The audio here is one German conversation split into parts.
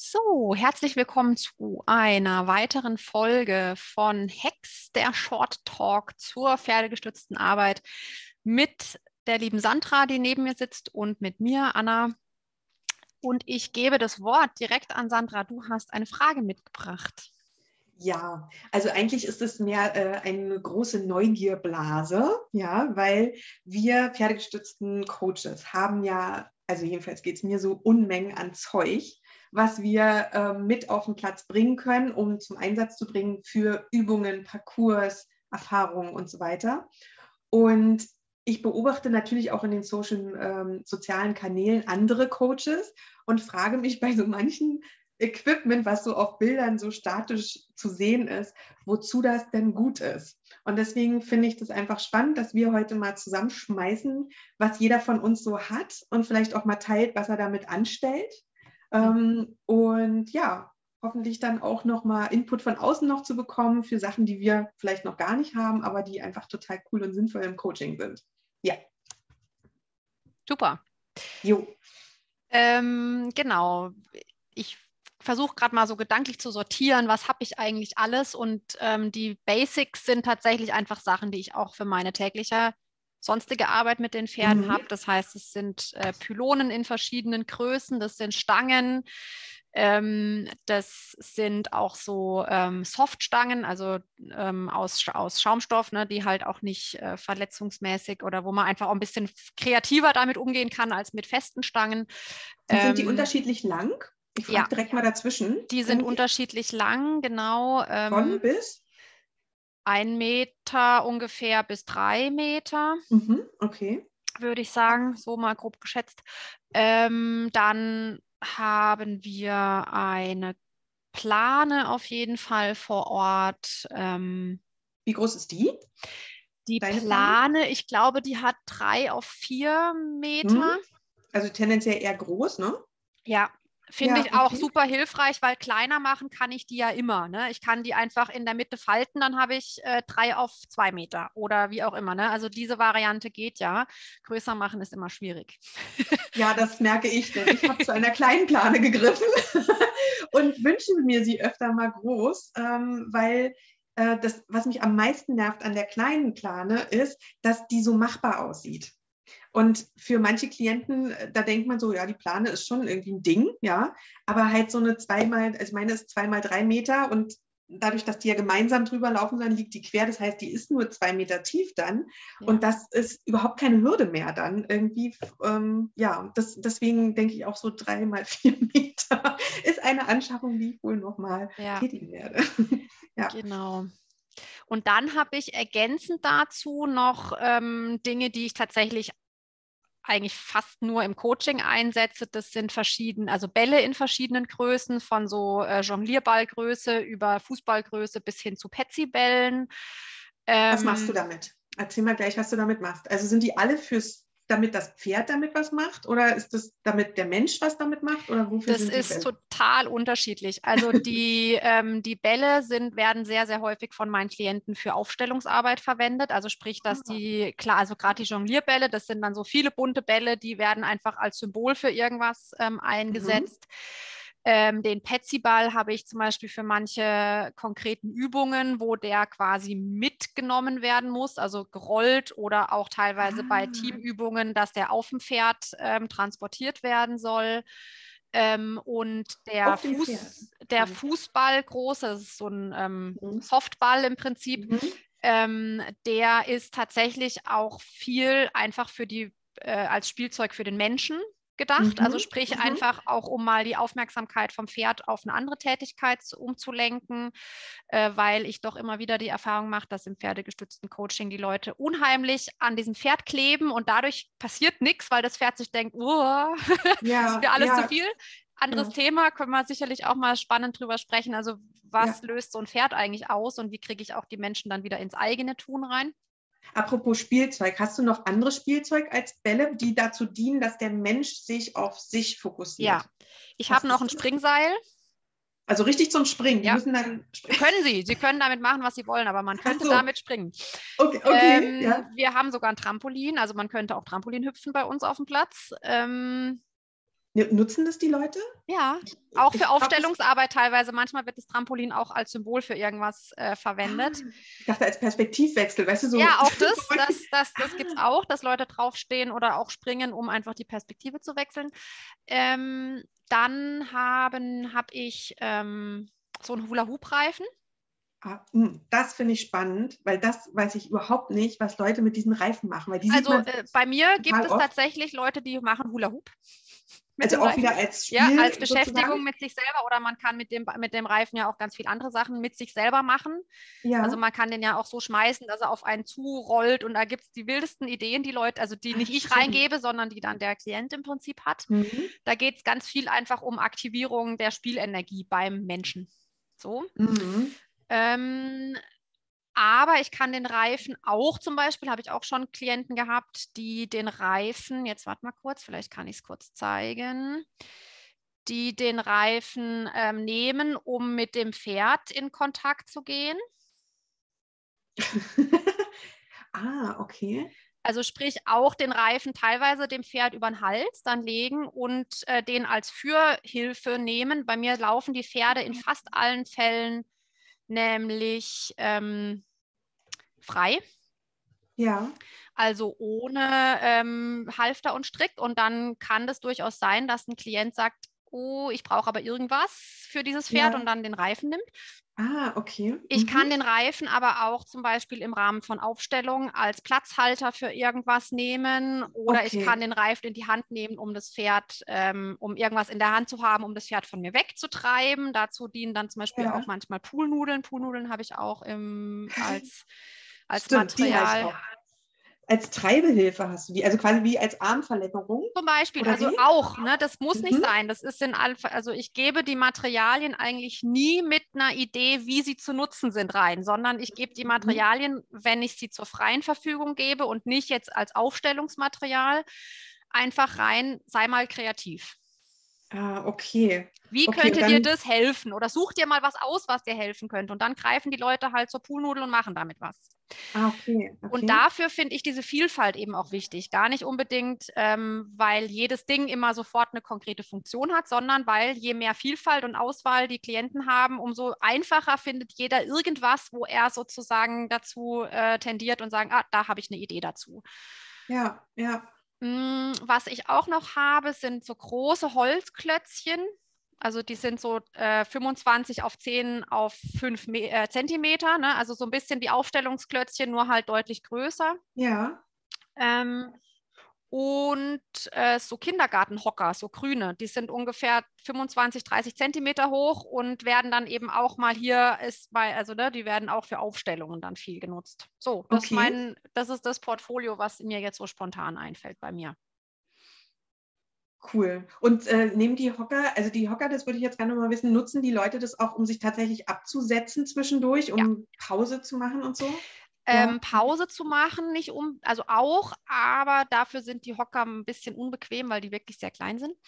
So, herzlich willkommen zu einer weiteren Folge von Hex, der Short Talk zur pferdegestützten Arbeit mit der lieben Sandra, die neben mir sitzt, und mit mir, Anna. Und ich gebe das Wort direkt an Sandra. Du hast eine Frage mitgebracht. Ja, also eigentlich ist es mehr eine große Neugierblase, ja, weil wir pferdegestützten Coaches haben ja, also jedenfalls geht es mir so, Unmengen an Zeug, was wir mit auf den Platz bringen können, um zum Einsatz zu bringen für Übungen, Parcours, Erfahrungen und so weiter. Und ich beobachte natürlich auch in den sozialen Kanälen andere Coaches und frage mich bei so manchen Equipment, was so auf Bildern so statisch zu sehen ist, wozu das denn gut ist. Und deswegen finde ich das einfach spannend, dass wir heute mal zusammenschmeißen, was jeder von uns so hat und vielleicht auch mal teilt, was er damit anstellt. Und ja, hoffentlich dann auch nochmal Input von außen noch zu bekommen für Sachen, die wir vielleicht noch gar nicht haben, aber die einfach total cool und sinnvoll im Coaching sind. Ja. Super. Jo. Genau. Ich versuche gerade mal so gedanklich zu sortieren, was habe ich eigentlich alles, und die Basics sind tatsächlich einfach Sachen, die ich auch für meine tägliche sonstige Arbeit mit den Pferden habe. Das heißt, es sind Pylonen in verschiedenen Größen, das sind Stangen, das sind auch so Softstangen, also aus Schaumstoff, ne, die halt auch nicht verletzungsmäßig oder wo man einfach auch ein bisschen kreativer damit umgehen kann als mit festen Stangen. Und sind die unterschiedlich lang? Ich frage direkt mal dazwischen. Die sind unterschiedlich lang, genau. Von bis? 1 Meter ungefähr bis 3 Meter, Okay. würde ich sagen, so mal grob geschätzt. Dann haben wir eine Plane auf jeden Fall vor Ort. Wie groß ist die? Die Plane, ich glaube, die hat 3 auf 4 Meter. Also tendenziell eher groß, ne? Ja, finde ich auch super hilfreich, weil kleiner machen kann ich die ja immer. Ne? Ich kann die einfach in der Mitte falten, dann habe ich 3 auf 2 Meter oder wie auch immer. Ne? Also diese Variante geht ja. Größer machen ist immer schwierig. Ja, das merke ich, denn ich habe zu einer kleinen Plane gegriffen und wünsche mir sie öfter mal groß, weil das, was mich am meisten nervt an der kleinen Plane, ist, dass die so machbar aussieht. Und für manche Klienten, da denkt man so, ja, die Plane ist schon irgendwie ein Ding, ja, aber halt so eine also meine ist 2 mal 3 Meter, und dadurch, dass die ja gemeinsam drüber laufen, dann liegt die quer, das heißt, die ist nur 2 Meter tief dann, und das ist überhaupt keine Hürde mehr dann irgendwie, deswegen denke ich auch so 3 mal 4 Meter ist eine Anschaffung, die ich wohl nochmal tätigen werde. Ja. Genau. Und dann habe ich ergänzend dazu noch Dinge, die ich tatsächlich eigentlich fast nur im Coaching einsetze. Das sind also Bälle in verschiedenen Größen, von so Jonglierballgröße über Fußballgröße bis hin zu Petsy-Bällen. Was machst du damit? Erzähl mal gleich, was du damit machst. Also sind die alle damit das Pferd damit was macht, oder ist das damit der Mensch was damit macht, oder wofür das sind die ist Bälle? total unterschiedlich. Also die Bälle werden sehr, sehr häufig von meinen Klienten für Aufstellungsarbeit verwendet. Also sprich, dass also gerade die Jonglierbälle, das sind dann so viele bunte Bälle, die werden einfach als Symbol für irgendwas eingesetzt. Den Petsy-Ball habe ich zum Beispiel für manche konkreten Übungen, wo der quasi mitgenommen werden muss, also gerollt, oder auch teilweise bei Teamübungen, dass der auf dem Pferd transportiert werden soll. Und der Fußball groß, das ist so ein Softball im Prinzip, der ist tatsächlich auch viel einfach als Spielzeug für den Menschen gedacht. Also sprich einfach auch, um mal die Aufmerksamkeit vom Pferd auf eine andere Tätigkeit umzulenken, weil ich doch immer wieder die Erfahrung mache, dass im pferdegestützten Coaching die Leute unheimlich an diesem Pferd kleben und dadurch passiert nichts, weil das Pferd sich denkt, das ist mir alles zu viel. Anderes Thema, können wir sicherlich auch mal spannend drüber sprechen. Also was löst so ein Pferd eigentlich aus und wie kriege ich auch die Menschen dann wieder ins eigene Tun rein? Apropos Spielzeug, hast du noch anderes Spielzeug als Bälle, die dazu dienen, dass der Mensch sich auf sich fokussiert? Ja, ich habe noch ein Springseil. Also richtig zum Springen. Die müssen dann können Sie können damit machen, was Sie wollen, aber man könnte damit springen. Okay, Wir haben sogar ein Trampolin, also man könnte auch Trampolin hüpfen bei uns auf dem Platz. Nutzen das die Leute? Ja, auch für Ich Aufstellungsarbeit teilweise. Manchmal wird das Trampolin auch als Symbol für irgendwas verwendet. Ich dachte als Perspektivwechsel, weißt du, so. Ja, auch das gibt es auch, dass Leute draufstehen oder auch springen, um einfach die Perspektive zu wechseln. Dann habe ich so einen Hula-Hoop-Reifen. Das finde ich spannend, weil das weiß ich überhaupt nicht, was Leute mit diesen Reifen machen, weil die sieht Also man bei mir gibt total es oft. tatsächlich Leute, die machen Hula-Hoop. Also auch wieder als Spiel. Ja, als Beschäftigung sozusagen. mit sich selber, oder man kann mit dem Reifen ja auch ganz viele andere Sachen mit sich selber machen. Ja. Also man kann den ja auch so schmeißen, dass er auf einen zurollt, und da gibt es die wildesten Ideen, die Leute, also die nicht ich reingebe, sondern die dann der Klient im Prinzip hat. Mhm. Da geht es ganz viel einfach um Aktivierung der Spielenergie beim Menschen. So. Mhm. Aber ich kann den Reifen auch, zum Beispiel, habe ich auch schon Klienten gehabt, die den Reifen, jetzt warte mal kurz, vielleicht kann ich es kurz zeigen, die den Reifen nehmen, um mit dem Pferd in Kontakt zu gehen. Okay. Also sprich auch den Reifen teilweise dem Pferd über den Hals dann legen und den als Führhilfe nehmen. Bei mir laufen die Pferde in fast allen Fällen nämlich frei. Ja. Also ohne Halfter und Strick. Und dann kann das durchaus sein, dass ein Klient sagt, oh, ich brauche aber irgendwas für dieses Pferd, Ja. und dann den Reifen nimmt. Okay. Ich kann den Reifen aber auch zum Beispiel im Rahmen von Aufstellungen als Platzhalter für irgendwas nehmen, oder ich kann den Reifen in die Hand nehmen, um das Pferd, um irgendwas in der Hand zu haben, um das Pferd von mir wegzutreiben. Dazu dienen dann zum Beispiel auch manchmal Poolnudeln. Poolnudeln habe ich auch als Stimmt, Material. Die habe ich auch. Als Treibehilfe hast du die, also quasi wie als Armverlängerung? Zum Beispiel, oder also wie? auch, ne, das muss nicht sein. Das ist also ich gebe die Materialien eigentlich nie mit einer Idee, wie sie zu nutzen sind, rein, sondern ich gebe die Materialien, wenn ich sie zur freien Verfügung gebe und nicht jetzt als Aufstellungsmaterial, einfach rein, sei mal kreativ. Okay. Wie könnte dir das helfen? Oder such dir mal was aus, was dir helfen könnte. Und dann greifen die Leute halt zur Poolnudel und machen damit was. Okay. Und dafür finde ich diese Vielfalt eben auch wichtig. Gar nicht unbedingt, weil jedes Ding immer sofort eine konkrete Funktion hat, sondern weil je mehr Vielfalt und Auswahl die Klienten haben, umso einfacher findet jeder irgendwas, wo er sozusagen dazu tendiert und sagt, da habe ich eine Idee dazu. Ja. Was ich auch noch habe, sind so große Holzklötzchen. Also die sind so 25 auf 10 auf 5 Zentimeter, ne? Also so ein bisschen wie Aufstellungsklötzchen, nur halt deutlich größer. Ja. Und so Kindergartenhocker, so grüne, die sind ungefähr 25, 30 Zentimeter hoch und werden dann eben auch mal die werden auch für Aufstellungen dann viel genutzt. So, das ist das Portfolio, was mir jetzt so spontan einfällt bei mir. Cool. Und nehmen die Hocker, das würde ich jetzt gerne mal wissen, nutzen die Leute das auch, um sich tatsächlich abzusetzen zwischendurch, um Pause zu machen und so? Pause zu machen, also auch, aber dafür sind die Hocker ein bisschen unbequem, weil die wirklich sehr klein sind.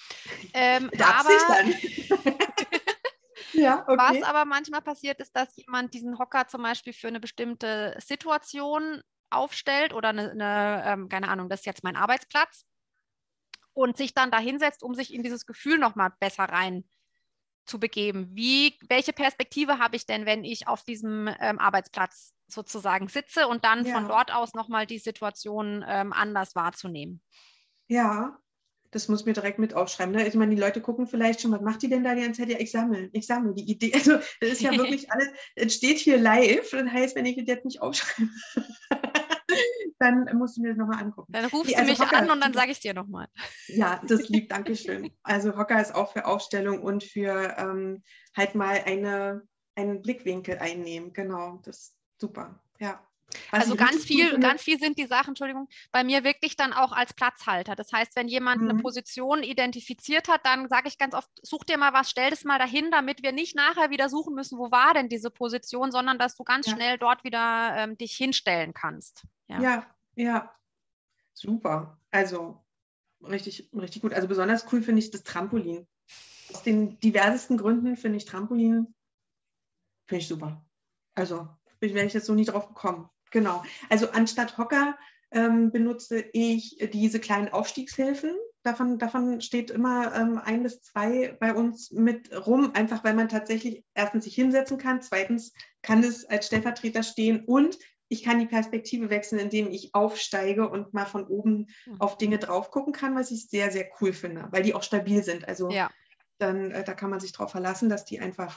Was aber manchmal passiert, ist, dass jemand diesen Hocker zum Beispiel für eine bestimmte Situation aufstellt oder keine Ahnung, das ist jetzt mein Arbeitsplatz, und sich dann da hinsetzt, um sich in dieses Gefühl nochmal besser rein zu begeben. Welche Perspektive habe ich denn, wenn ich auf diesem Arbeitsplatz sozusagen sitze, und dann von dort aus nochmal die Situation anders wahrzunehmen? Ja, das muss mir direkt mit aufschreiben. Ne? Ich meine, die Leute gucken vielleicht schon, was macht die denn da die ganze Zeit? Ja, ich sammle die Idee. Also das ist ja wirklich alles, es steht hier live. Das heißt, wenn ich das jetzt nicht aufschreibe, dann musst du mir das nochmal angucken. Dann rufst du mich an und dann sage ich es dir nochmal. Ja, das lieb, danke schön. Also Hocker ist auch für Aufstellung und für halt mal einen Blickwinkel einnehmen. Genau, das ist super. Ja. Also ganz viel sind die Sachen, Entschuldigung, bei mir wirklich dann auch als Platzhalter. Das heißt, wenn jemand eine Position identifiziert hat, dann sage ich ganz oft, such dir mal was, stell das mal dahin, damit wir nicht nachher wieder suchen müssen, wo war denn diese Position, sondern dass du ganz schnell dort wieder dich hinstellen kannst. Ja. Super. Also richtig, richtig gut. Also besonders cool finde ich das Trampolin. Aus den diversesten Gründen finde ich Trampolin super. Also wäre ich jetzt so nie drauf gekommen. Genau. Also anstatt Hocker benutze ich diese kleinen Aufstiegshilfen. davon steht immer 1 bis 2 bei uns mit rum, einfach weil man tatsächlich erstens sich hinsetzen kann, zweitens kann es als Stellvertreter stehen und ich kann die Perspektive wechseln, indem ich aufsteige und mal von oben auf Dinge drauf gucken kann, was ich sehr, sehr cool finde, weil die auch stabil sind. Also dann, da kann man sich drauf verlassen, dass die einfach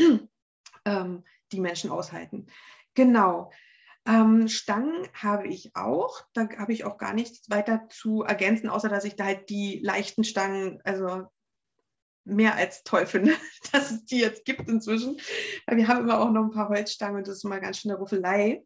die Menschen aushalten. Genau. Stangen habe ich auch. Da habe ich auch gar nichts weiter zu ergänzen, außer dass ich da halt die leichten Stangen, also mehr als toll finde, dass es die jetzt gibt inzwischen. Wir haben immer auch noch ein paar Holzstangen und das ist immer ganz schön eine Ruffelei.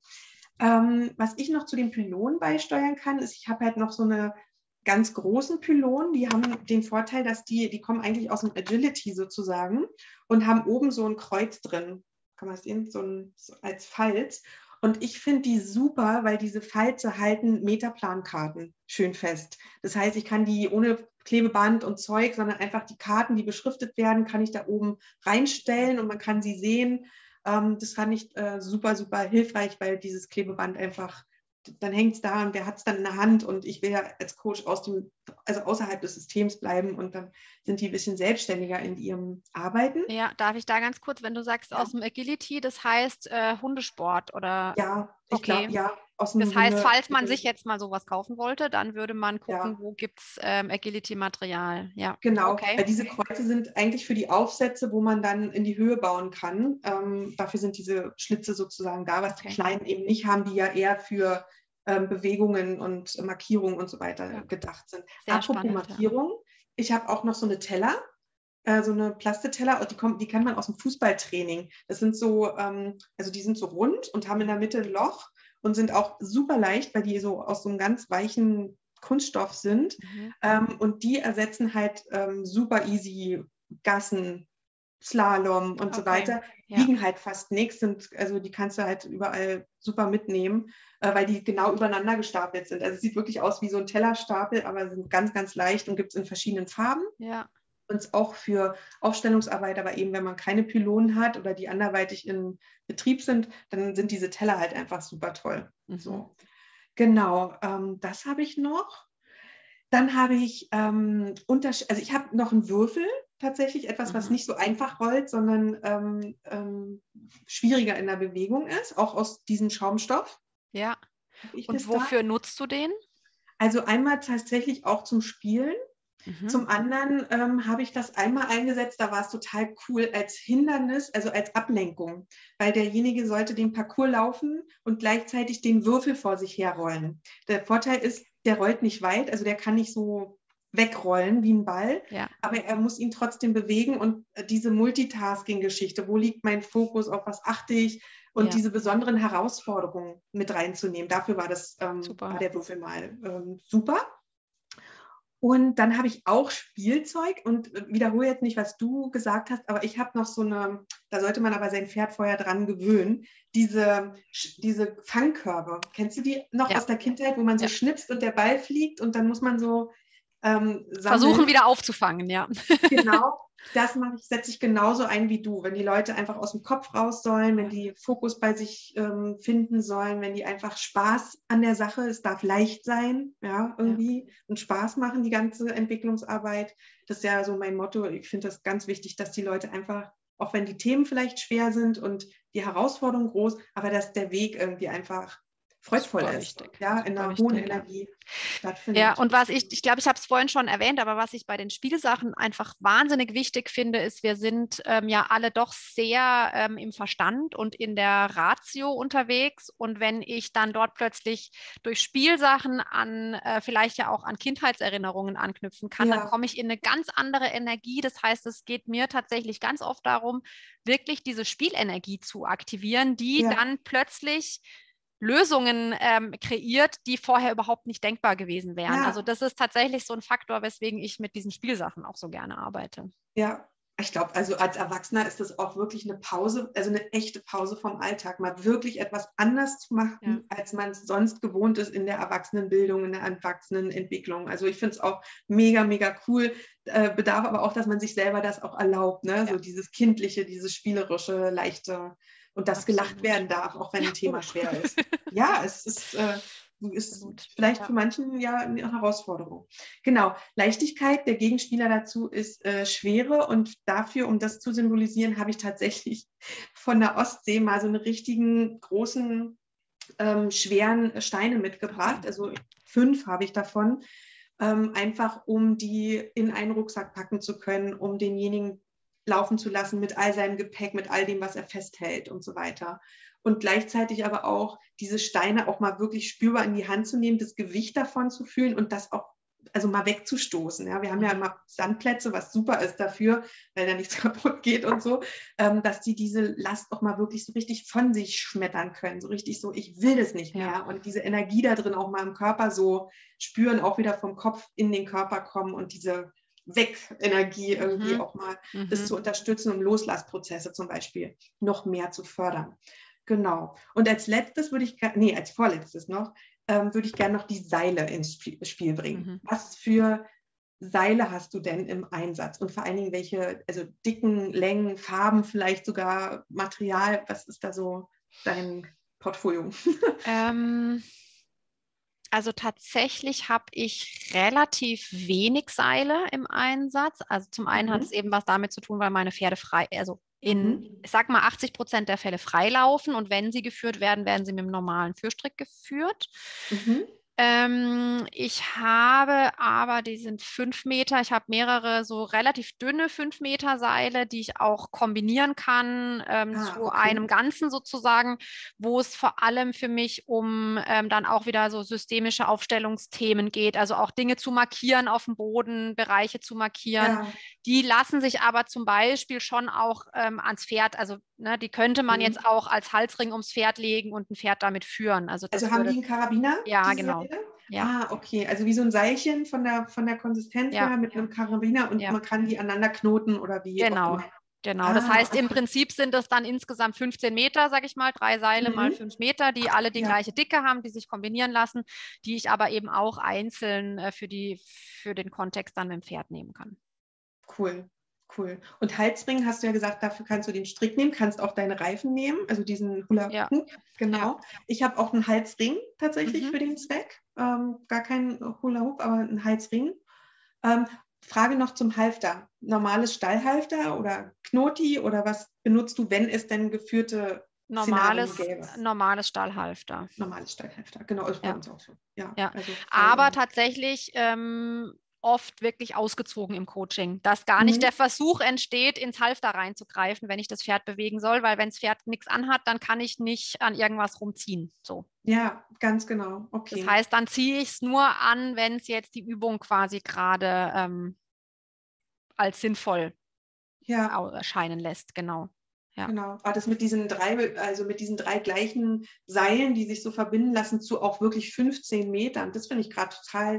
Was ich noch zu den Pylonen beisteuern kann, ist, ich habe halt noch so eine ganz großen Pylonen, die haben den Vorteil, dass die kommen eigentlich aus dem Agility sozusagen und haben oben so ein Kreuz drin. Kann man es sehen? So als Falz. Und ich finde die super, weil diese Falze halten Metaplankarten schön fest. Das heißt, ich kann die ohne Klebeband und Zeug, sondern einfach die Karten, die beschriftet werden, kann ich da oben reinstellen und man kann sie sehen. Das fand ich super, super hilfreich, weil dieses Klebeband einfach, dann hängt es da und wer hat es dann in der Hand und ich will ja als Coach also außerhalb des Systems bleiben und dann sind die ein bisschen selbstständiger in ihrem Arbeiten. Ja, darf ich da ganz kurz, wenn du sagst aus dem Agility, das heißt Hundesport oder? Ja, ich glaube, ja, aus dem Das heißt, falls man sich jetzt mal sowas kaufen wollte, dann würde man gucken, ja. wo gibt es Agility-Material. Ja, Genau, okay. weil diese Kreuze sind eigentlich für die Aufsätze, wo man dann in die Höhe bauen kann. Dafür sind diese Schlitze sozusagen da, was die Kleinen eben nicht haben, die ja eher für Bewegungen und Markierungen und so weiter gedacht sind. Sehr Apropos spannend, Markierung, ich habe auch noch so eine Teller, so eine Plastikteller, die kennt man aus dem Fußballtraining. Das sind so, also die sind so rund und haben in der Mitte ein Loch und sind auch super leicht, weil die so aus so einem ganz weichen Kunststoff sind. Und die ersetzen halt super easy Gassen, Slalom und so weiter. Wiegen halt fast nichts, also die kannst du halt überall super mitnehmen, weil die genau übereinander gestapelt sind. Also es sieht wirklich aus wie so ein Tellerstapel, aber sind ganz, ganz leicht und gibt es in verschiedenen Farben. Ja. Und auch für Aufstellungsarbeit, aber eben wenn man keine Pylonen hat oder die anderweitig in Betrieb sind, dann sind diese Teller halt einfach super toll. So. Genau, das habe ich noch. Dann habe ich also ich habe noch einen Würfel, tatsächlich etwas, was nicht so einfach rollt, sondern schwieriger in der Bewegung ist, auch aus diesem Schaumstoff. Ja. Und wofür nutzt du den? Also einmal tatsächlich auch zum Spielen. Zum anderen habe ich das einmal eingesetzt, da war es total cool als Hindernis, also als Ablenkung, weil derjenige sollte den Parcours laufen und gleichzeitig den Würfel vor sich herrollen. Der Vorteil ist, der rollt nicht weit, also der kann nicht so wegrollen wie ein Ball, aber er muss ihn trotzdem bewegen und diese Multitasking-Geschichte, wo liegt mein Fokus, auf was achte ich und diese besonderen Herausforderungen mit reinzunehmen, dafür war war der Würfel mal super. Und dann habe ich auch Spielzeug und wiederhole jetzt nicht, was du gesagt hast, aber ich habe noch so eine, da sollte man aber sein Pferd vorher dran gewöhnen, diese Fangkörbe. Kennst du die noch aus der Kindheit, wo man so schnipst und der Ball fliegt und dann muss man so versuchen wieder aufzufangen, ja. Genau, das setze ich genauso ein wie du. Wenn die Leute einfach aus dem Kopf raus sollen, wenn die Fokus bei sich finden sollen, wenn die einfach Spaß an der Sache, es darf leicht sein, ja, irgendwie und Spaß machen, die ganze Entwicklungsarbeit. Das ist ja so mein Motto. Ich finde das ganz wichtig, dass die Leute einfach, auch wenn die Themen vielleicht schwer sind und die Herausforderung groß, aber dass der Weg irgendwie einfach freudvoll ist, ja, in einer hohen Energie stattfindet. Ja, und ich glaube, ich habe es vorhin schon erwähnt, aber was ich bei den Spielsachen einfach wahnsinnig wichtig finde, ist, wir sind ja alle doch sehr im Verstand und in der Ratio unterwegs. Und wenn ich dann dort plötzlich durch Spielsachen vielleicht ja auch an Kindheitserinnerungen anknüpfen kann, dann komme ich in eine ganz andere Energie. Das heißt, es geht mir tatsächlich ganz oft darum, wirklich diese Spielenergie zu aktivieren, die dann plötzlich Lösungen kreiert, die vorher überhaupt nicht denkbar gewesen wären. Also das ist tatsächlich so ein Faktor, weswegen ich mit diesen Spielsachen auch so gerne arbeite. Ja, ich glaube, also als Erwachsener ist das auch wirklich eine Pause, also eine echte Pause vom Alltag, mal wirklich etwas anders zu machen, als man es sonst gewohnt ist in der Erwachsenenbildung, in der Erwachsenenentwicklung. Also ich finde es auch mega, mega cool, bedarf aber auch, dass man sich selber das auch erlaubt, ne? So dieses Kindliche, dieses Spielerische, Leichte und das gelacht werden darf, auch wenn ein Thema schwer ist. Ja, es ist ist Absolut. vielleicht für manchen ja eine Herausforderung. Genau, Leichtigkeit, der Gegenspieler dazu ist Schwere und dafür, um das zu symbolisieren, habe ich tatsächlich von der Ostsee mal so einen richtigen großen, schweren Steine mitgebracht. Also 5 habe ich davon, einfach um die in einen Rucksack packen zu können, um denjenigen laufen zu lassen mit all seinem Gepäck, mit all dem, was er festhält und so weiter. Und gleichzeitig aber auch diese Steine auch mal wirklich spürbar in die Hand zu nehmen, das Gewicht davon zu fühlen und das auch also mal wegzustoßen. Ja? Wir haben ja immer Sandplätze, was super ist dafür, weil da nichts kaputt geht und so, dass die diese Last auch mal wirklich so richtig von sich schmettern können. So richtig so, ich will das nicht mehr. Und diese Energie da drin auch mal im Körper so spüren, auch wieder vom Kopf in den Körper kommen und diese Weg-Energie irgendwie auch mal das zu unterstützen, um Loslassprozesse zum Beispiel noch mehr zu fördern. Genau. Und als letztes als vorletztes noch, würde ich gerne noch die Seile ins Spiel bringen. Was für Seile hast du denn im Einsatz? Und vor allen Dingen welche, also Dicken, Längen, Farben, vielleicht sogar Material? Was ist da so dein Portfolio? Also tatsächlich habe ich relativ wenig Seile im Einsatz. Also zum einen hat es eben was damit zu tun, weil meine Pferde ich sag mal, 80% der Fälle freilaufen und wenn sie geführt werden, werden sie mit dem normalen Führstrick geführt. Ich habe aber, die sind 5 Meter, ich habe mehrere so relativ dünne 5 Meter Seile, die ich auch kombinieren kann zu einem Ganzen sozusagen, wo es vor allem für mich um dann auch wieder so systemische Aufstellungsthemen geht, also auch Dinge zu markieren auf dem Boden, Bereiche zu markieren. Ja. Die lassen sich aber zum Beispiel schon auch ans Pferd, also ne, die könnte man jetzt auch als Halsring ums Pferd legen und ein Pferd damit führen. Also haben die einen Karabiner? Ja, genau. Ja. Okay, also wie so ein Seilchen von der Konsistenz her mit einem Karabiner und man kann die aneinander knoten oder wie auch immer. Genau, das heißt, im Prinzip sind das dann insgesamt 15 Meter, sage ich mal, 3 Seile mal 5 Meter, die alle die gleiche Dicke haben, die sich kombinieren lassen, die ich aber eben auch einzeln für den Kontext dann mit dem Pferd nehmen kann. Cool. Und Halsring hast du ja gesagt, dafür kannst du den Strick nehmen, kannst auch deine Reifen nehmen, also diesen Hula-Hoop. Genau. Ja. Ich habe auch einen Halsring tatsächlich für den Zweck. Gar kein Hula-Hoop, aber einen Halsring. Frage noch zum Halfter. Normales Stallhalfter oder Knoti oder was benutzt du, wenn es denn geführte normales Stallhalfter. Normales Stallhalfter, genau, ist bei uns auch so. Ja. Also aber tatsächlich oft wirklich ausgezogen im Coaching, dass gar nicht der Versuch entsteht, ins Halfter reinzugreifen, wenn ich das Pferd bewegen soll, weil wenn das Pferd nichts anhat, dann kann ich nicht an irgendwas rumziehen. So. Ja, ganz genau. Okay. Das heißt, dann ziehe ich es nur an, wenn es jetzt die Übung quasi gerade als sinnvoll erscheinen lässt. Genau. Ja. Genau. Aber das mit diesen drei gleichen Seilen, die sich so verbinden lassen, zu auch wirklich 15 Metern, das finde ich gerade total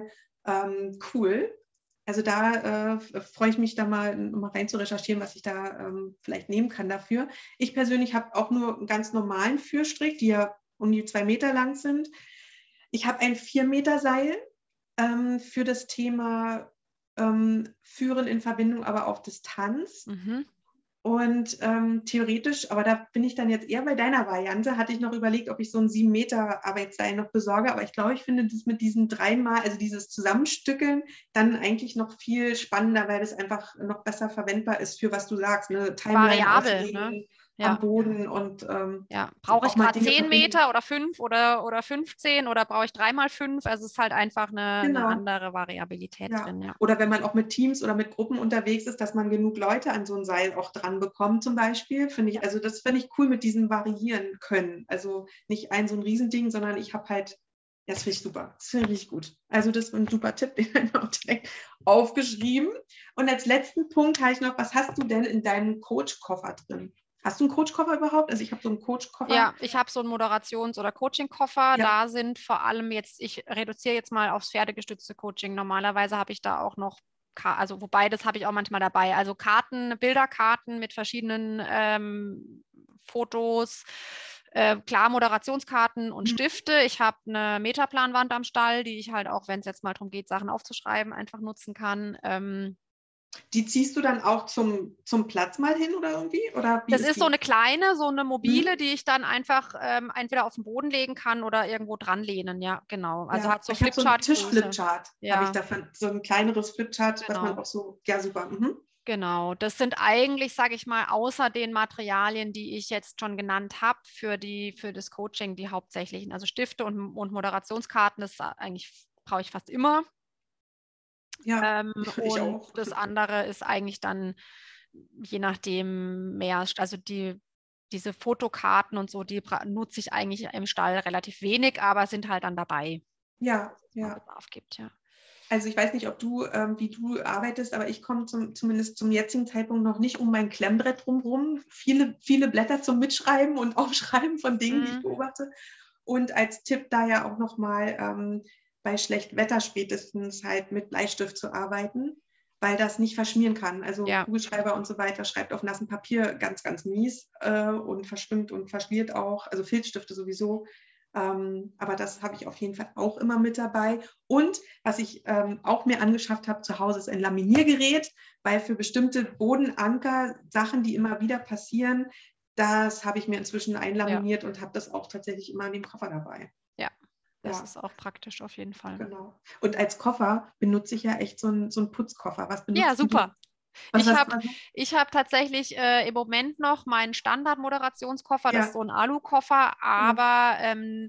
cool. Also da freue ich mich da mal rein zu recherchieren, was ich da vielleicht nehmen kann dafür. Ich persönlich habe auch nur einen ganz normalen Führstrick, die ja um die 2 Meter lang sind. Ich habe ein 4 Meter Seil für das Thema Führen in Verbindung, aber auf Distanz. Und theoretisch, aber da bin ich dann jetzt eher bei deiner Variante, hatte ich noch überlegt, ob ich so ein 7 Meter Arbeitsseil noch besorge, aber ich glaube, ich finde das mit diesen 3-mal, also dieses Zusammenstückeln, dann eigentlich noch viel spannender, weil das einfach noch besser verwendbar ist für, was du sagst, eine Timeline auslegen, am Boden und brauche ich gerade 10 Meter oder 5 oder 15 oder brauche ich 3x5? Also es ist halt einfach eine andere Variabilität drin. Ja. Oder wenn man auch mit Teams oder mit Gruppen unterwegs ist, dass man genug Leute an so ein Seil auch dran bekommt zum Beispiel, finde ich, also das finde ich cool mit diesem variieren können. Also nicht so ein Riesending, sondern ich habe halt, das finde ich super, das finde ich gut. Also das ist ein super Tipp, den habe ich auch direkt aufgeschrieben. Und als letzten Punkt habe ich noch, was hast du denn in deinem Coach-Koffer drin? Hast du einen Coach-Koffer überhaupt? Also ich habe so einen Coach-Koffer. Ja, ich habe so einen Moderations- oder Coaching-Koffer. Ja. Da sind vor allem ich reduziere jetzt mal aufs pferdegestützte Coaching. Normalerweise habe ich da auch noch, also wobei, das habe ich auch manchmal dabei. Also Bilderkarten mit verschiedenen Fotos, klar, Moderationskarten und Stifte. Ich habe eine Metaplanwand am Stall, die ich halt auch, wenn es jetzt mal darum geht, Sachen aufzuschreiben, einfach nutzen kann. Die ziehst du dann auch zum Platz mal hin oder irgendwie? Oder wie Das ist ist so die? eine kleine, so eine mobile, Hm? die ich dann einfach entweder auf den Boden legen kann oder irgendwo dran lehnen. Ja, genau. Also Ja, hat so ich habe so einen Flipchart-Größe. Tischflipchart, habe ich Ja, davon, so ein kleineres Flipchart, was man genau. auch so, ja super. Mhm. Genau, das sind eigentlich, sage ich mal, außer den Materialien, die ich jetzt schon genannt habe, für das Coaching, die hauptsächlichen, also Stifte und Moderationskarten, das eigentlich brauche ich fast immer. Ja, ich Und auch. das andere ist eigentlich dann, je nachdem, mehr, also diese Fotokarten und so, die nutze ich eigentlich im Stall relativ wenig, aber sind halt dann dabei, Ja, dass es mal ja. Bedarf gibt, ja. Also ich weiß nicht, ob du, wie du arbeitest, aber ich komme zumindest zum jetzigen Zeitpunkt noch nicht um mein Klemmbrett drumherum. Viele Blätter zum Mitschreiben und Aufschreiben von Dingen, die ich Mhm. beobachte. Und als Tipp da ja auch nochmal bei schlechtem Wetter spätestens halt mit Bleistift zu arbeiten, weil das nicht verschmieren kann. Also Ja, Kugelschreiber und so weiter schreibt auf nassem Papier ganz, ganz mies und verschwimmt und verschmiert auch. Also Filzstifte sowieso. Aber das habe ich auf jeden Fall auch immer mit dabei. Und was ich auch mir angeschafft habe zu Hause, ist ein Laminiergerät, weil für bestimmte Bodenanker, Sachen, die immer wieder passieren, das habe ich mir inzwischen ja, einlaminiert und habe das auch tatsächlich immer in dem Koffer dabei. ja. Das Ja, ist auch praktisch auf jeden Fall. genau. Und als Koffer benutze ich ja echt so einen Putzkoffer. Was Ja, benutzt du? super. Was, Ich was, habe was? ich hab tatsächlich im Moment noch meinen Standard-Moderationskoffer, das ist Ja, so ein Alu-Koffer, ja. aber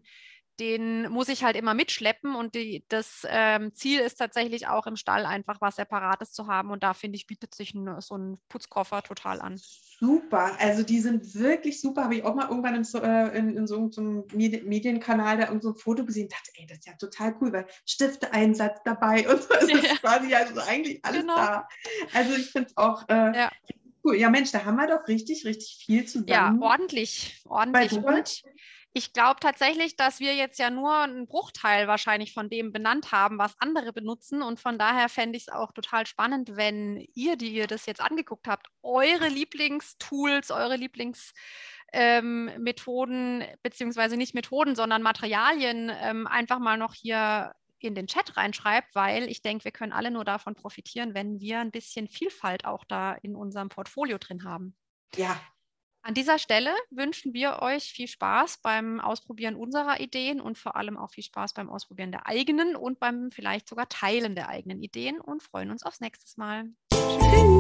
den muss ich halt immer mitschleppen und das Ziel ist tatsächlich auch im Stall einfach was Separates zu haben und da finde ich, bietet sich so ein Putzkoffer total an. Super, also die sind wirklich super. Habe ich auch mal irgendwann in so einem Medienkanal da irgend so ein Foto gesehen, dachte, ey, das ist ja total cool, weil Stifteeinsatz dabei und so ist Ja, es quasi also eigentlich alles genau. da. Also ich finde es auch Ja. cool. Ja, Mensch, da haben wir doch richtig, richtig viel Ja, zusammen ordentlich, bei ordentlich. Google. Und ich glaube tatsächlich, dass wir jetzt ja nur einen Bruchteil wahrscheinlich von dem benannt haben, was andere benutzen. Und von daher fände ich es auch total spannend, wenn ihr, die ihr das jetzt angeguckt habt, eure Lieblingstools, eure Lieblingsmethoden, beziehungsweise nicht Methoden, sondern Materialien einfach mal noch hier in den Chat reinschreibt, weil ich denke, wir können alle nur davon profitieren, wenn wir ein bisschen Vielfalt auch da in unserem Portfolio drin haben. Ja, An dieser Stelle wünschen wir euch viel Spaß beim Ausprobieren unserer Ideen und vor allem auch viel Spaß beim Ausprobieren der eigenen und beim vielleicht sogar Teilen der eigenen Ideen und freuen uns aufs nächste Mal. Tschüss.